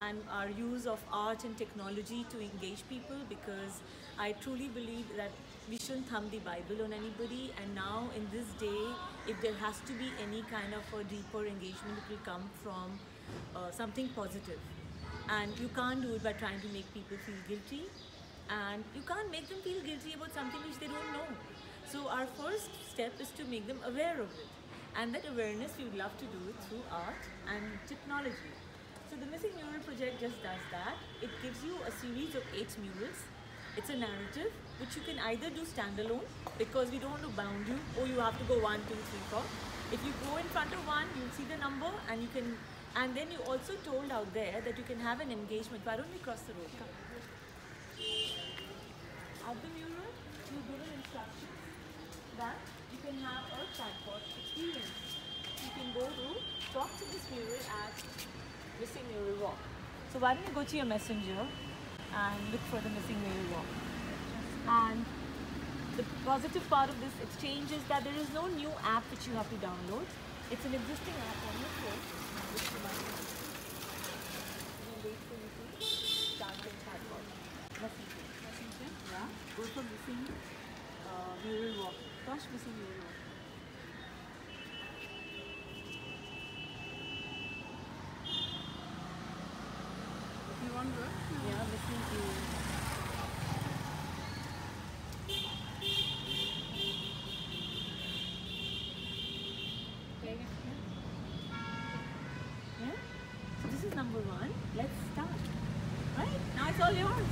and our use of art and technology to engage people, because I truly believe that we shouldn't thumb the Bible on anybody. And now in this day, if there has to be any kind of a deeper engagement, it will come from something positive. And you can't do it by trying to make people feel guilty, and you can't make them feel guilty about something which they don't know. So our first step is to make them aware of it, and that awareness we would love to do it through art and technology. So the Missing Mural project just does that. It gives you a series of 8 murals. It's a narrative which you can either do standalone, because we don't want to bound you, or you have to go 1, 2, 3, 4. If you go in front of one, you'll see the number, and you can. And then you also told out there that you can have an engagement. Why don't we cross the road? Come. At the mural, you given instructions that you can have a chatbot experience. You can go to talk to this mural at Missing Mural Walk. So why don't you go to your messenger and look for the Missing Mural Walk? And the positive part of this exchange is that there is no new app which you have to download. It's an existing app on your phone, which you might wait for you to start the chatbot. Messenger. Yeah. Go for Missing Mural Walk. Gosh, Missing Mural Walk. You want to? Yeah, Missing Mural. Yeah? So this is number 1. Let's start. Right? Now it's all yours.